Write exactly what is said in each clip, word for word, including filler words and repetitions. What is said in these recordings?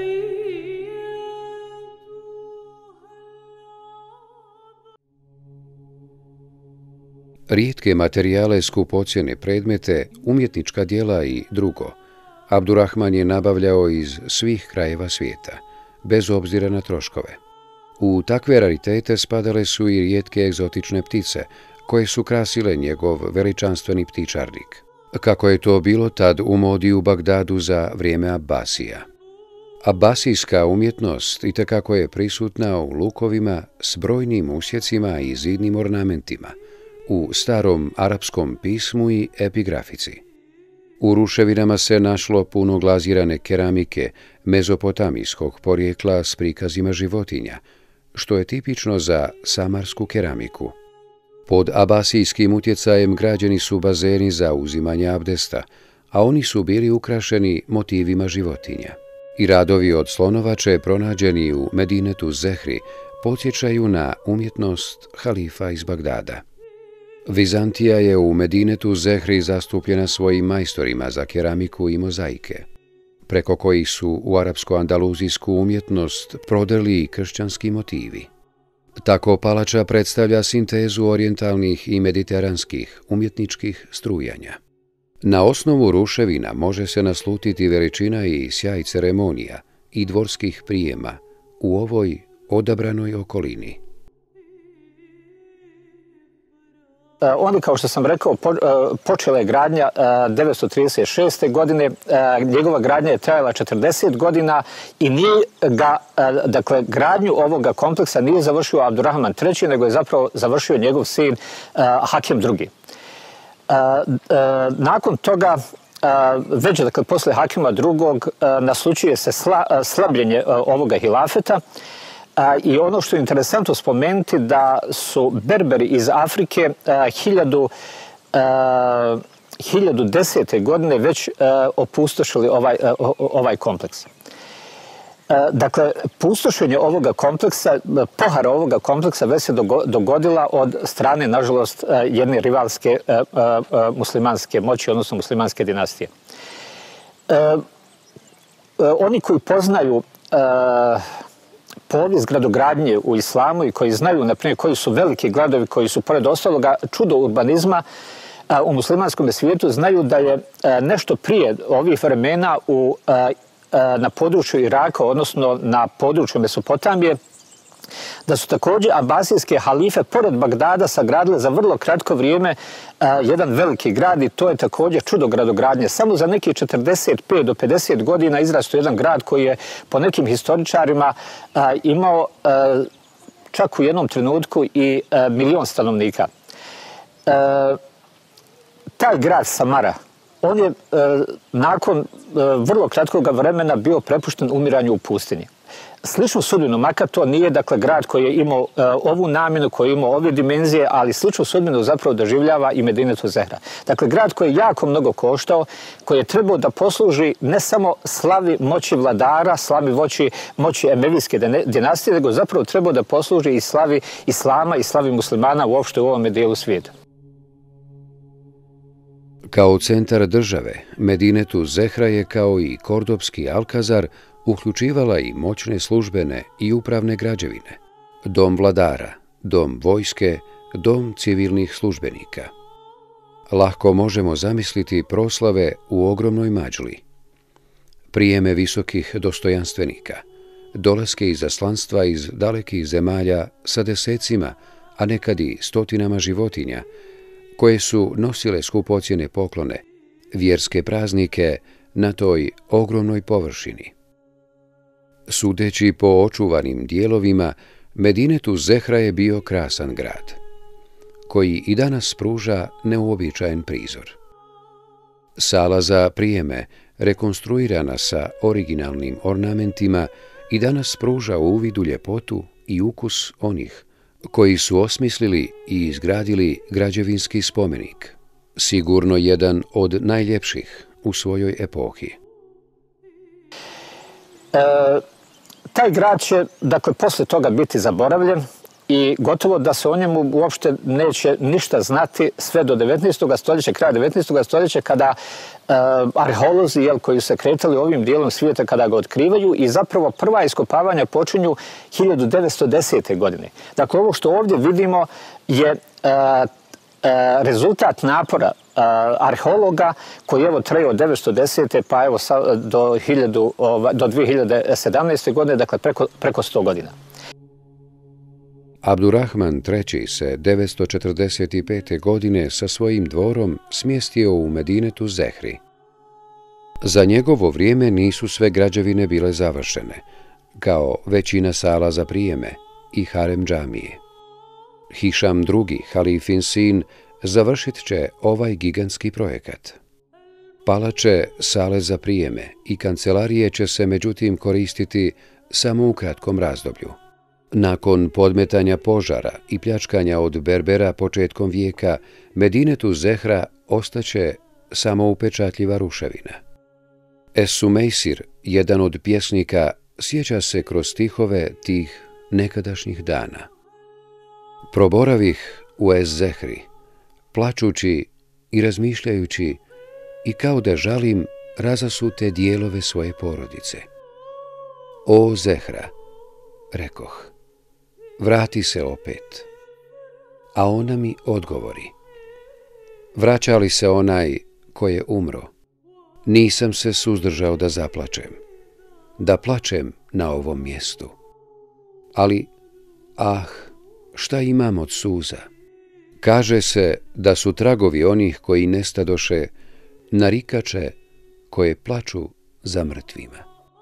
Rijetke materijale, skupocjene predmete, umjetnička djela i drugo, Abdurrahman je nabavljao iz svih krajeva svijeta, bez obzira na troškove. U takve raritete spadale su i rijetke egzotične ptice, koje su krasile njegov veličanstveni ptičarnik, kako je to bilo tad u modi u Bagdadu za vrijeme Abbasija. Abbasijska umjetnost itekako je prisutna u lukovima s brojnim usjecima i zidnim ornamentima, u starom arapskom pismu i epigrafici. U ruševinama se našlo puno glazirane keramike mezopotamijskog porijekla s prikazima životinja, što je tipično za samarsku keramiku. Pod abasijskim utjecajem građeni su bazeni za uzimanje abdesta, a oni su bili ukrašeni motivima životinja. I radovi od slonovače pronađeni u Medinetu Zehri podsjećaju na umjetnost halifa iz Bagdada. Vizantija je u Medinetu Zehri zastupljena svojim majstorima za keramiku i mozaike, preko kojih su u arapsko-andaluzijsku umjetnost prodrli i kršćanski motivi. Tako palača predstavlja sintezu orijentalnih i mediteranskih umjetničkih strujanja. Na osnovu ruševina može se naslutiti veličina i sjaj ceremonija i dvorskih prijema u ovoj odabranoj okolini. Oni, kao što sam rekao, počela je gradnja devetsto trideset šeste. godine, njegova gradnja je trajala četrdeset godina i nije ga, dakle, gradnju ovoga kompleksa nije završio Abdurrahman treći, nego je zapravo završio njegov sin Hakem drugi. Nakon toga, već dakle, posle Hakema drugog, naslučuje se slabljenje ovoga hilafeta. I ono što je interesantno spomenuti da su Berberi iz Afrike hiljadu desete. godine već opustošili ovaj, ovaj kompleks. Dakle, pustošenje ovoga kompleksa, pohara ovoga kompleksa već se dogodila od strane, nažalost, jedne rivalske muslimanske moći, odnosno muslimanske dinastije. Oni koji poznaju povijest gradogradnje u islamu i koji znaju, na primjer, koji su veliki gradovi, koji su, pored ostaloga, čudo urbanizma u muslimanskom svijetu, znaju da je nešto prije ovih vremena u, na području Iraka, odnosno na području Mesopotamije, da su također abasijske halife pored Bagdada sagradile za vrlo kratko vrijeme jedan veliki grad i to je također čudo gradogradnje. Samo za nekih četrdeset pet do pedeset godina izrastao jedan grad koji je po nekim historičarima imao čak u jednom trenutku i milion stanovnika. Taj grad Samara, on je nakon vrlo kratkog vremena bio prepušten umiranju u pustinji. Sličnu sudbinu, makar to nije, dakle, grad koji je imao ovu namjenu, koji je imao ove dimenzije, ali sličnu sudbinu zapravo doživljava i Medinetu Zehra. Dakle, grad koji je jako mnogo koštao, koji je trebao da posluži ne samo slavi moći vladara, slavi moći, moći emevijske dinastije, nego zapravo trebao da posluži i slavi islama i slavi muslimana uopšte u ovome dijelu svijeta. Kao centar države, Medinetu Zehra je kao i kordobski Alkazar uključivala i moćne službene i upravne građevine, dom vladara, dom vojske, dom civilnih službenika. Lahko možemo zamisliti proslave u ogromnoj mađli, prijeme visokih dostojanstvenika, dolaske izaslanstva iz dalekih zemalja sa desecima, a nekad i stotinama životinja, koje su nosile skupocjene poklone, vjerske praznike na toj ogromnoj površini. Sudeći po očuvanim dijelovima, Medinetu Zehra je bio krasan grad, koji i danas pruža neuobičajen prizor. Sala za prijeme, rekonstruirana sa originalnim ornamentima, i danas pruža uvid u ljepotu i ukus onih koji su osmislili i izgradili građevinski spomenik, sigurno jedan od najljepših u svojoj epohi. E, taj grad će, dakle, posle toga biti zaboravljen i gotovo da se o njemu uopšte neće ništa znati sve do devetnaestog stoljeća, kraja devetnaestog stoljeća, kada uh, arheolozi jel, koji se kretali ovim dijelom svijeta kada ga otkrivaju i zapravo prva iskopavanja počinju hiljadu devetsto desete. godine. Dakle, ovo što ovdje vidimo je uh, uh, rezultat napora uh, arheologa koji evo traje od devetsto desete. pa evo sa, do, hiljadu, uh, do dvije hiljade sedamnaeste. godine, dakle preko, preko sto godina. Abdurrahman treći se devetsto četrdeset pete. godine sa svojim dvorom smjestio u Medinetu Zehri. Za njegovo vrijeme nisu sve građevine bile završene, kao većina sala za prijeme i harem džamije. Hišam drugi, halifin sin, završit će ovaj gigantski projekat. Palače, sale za prijeme i kancelarije će se međutim koristiti samo u kratkom razdoblju. Nakon podmetanja požara i pljačkanja od Berbera početkom vijeka, Medinetu Zehra ostaće samo upečatljiva ruševina. Es-Sumejsir, jedan od pjesnika, sjeća se kroz stihove tih nekadašnjih dana. Proboravih u Es-Zehri, plačući i razmišljajući i kao da žalim razasute dijelove svoje porodice. O Zehra, rekoh, vrati se opet. A ona mi odgovori, vraća li se onaj ko je umro? Nisam se suzdržao da zaplačem, da plačem na ovom mjestu. Ali, ah, šta imam od suza? Kaže se da su tragovi onih koji nestadoše narikače koje plaču za mrtvima.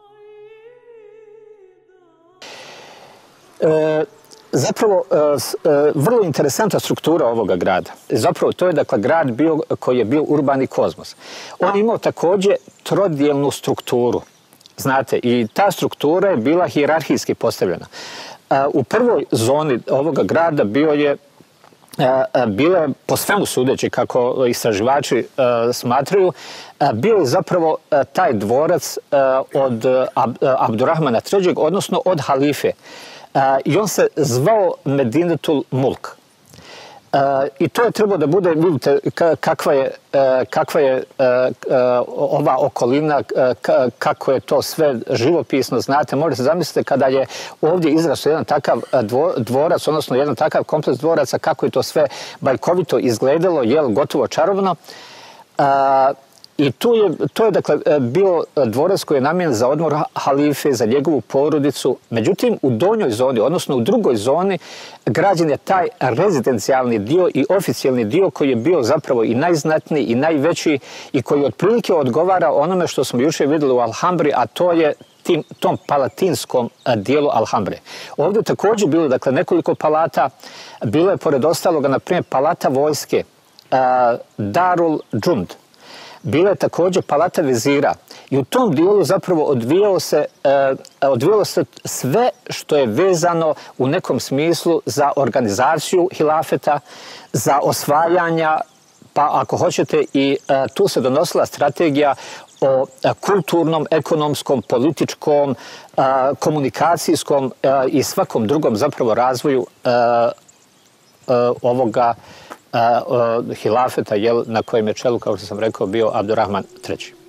E... Zapravo, vrlo interesantna struktura ovoga grada. Zapravo, to je dakle grad bio, koji je bio urbani kozmos. On imao također trodijelnu strukturu. Znate, i ta struktura je bila hijerarhijski postavljena. U prvoj zoni ovoga grada bio je bilo je, po svemu sudeći, kako istraživači smatraju, bio je zapravo taj dvorac od Abdurrahmana trećeg, odnosno od halife. Uh, i on se zvao Medinetul Mulk. Uh, I to je trebalo da bude, vidite kakva je, uh, kakva je uh, uh, ova okolina, uh, kako je to sve živopisno, znate, možete zamisliti kada je ovdje izrastao jedan takav dvorac, odnosno jedan takav kompleks dvoraca, kako je to sve bajkovito izgledalo, jel, gotovo čarobno. Uh, I tu je, to je dakle bio dvorac koji je namijenjen za odmor halife, za njegovu porodicu. Međutim, u donjoj zoni, odnosno u drugoj zoni, građen je taj rezidencijalni dio i oficijalni dio koji je bio zapravo i najznatniji i najveći i koji otprilike odgovara onome što smo jučer vidjeli u Alhambri, a to je tim, tom palatinskom dijelu Alhambre. Ovdje je također bilo dakle, nekoliko palata. Bilo je, pored ostaloga, na primjer, palata vojske, Darul Džund. Bila je također palata vezira i u tom dijelu zapravo odvijalo se, eh, odvijalo se sve što je vezano u nekom smislu za organizaciju hilafeta, za osvajanja, pa ako hoćete i eh, tu se donosila strategija o eh, kulturnom, ekonomskom, političkom, eh, komunikacijskom eh, i svakom drugom zapravo razvoju eh, eh, ovoga Uh, uh, hilafeta, jel, na kojem je čelu, kao što sam rekao, bio Abdurrahman treći.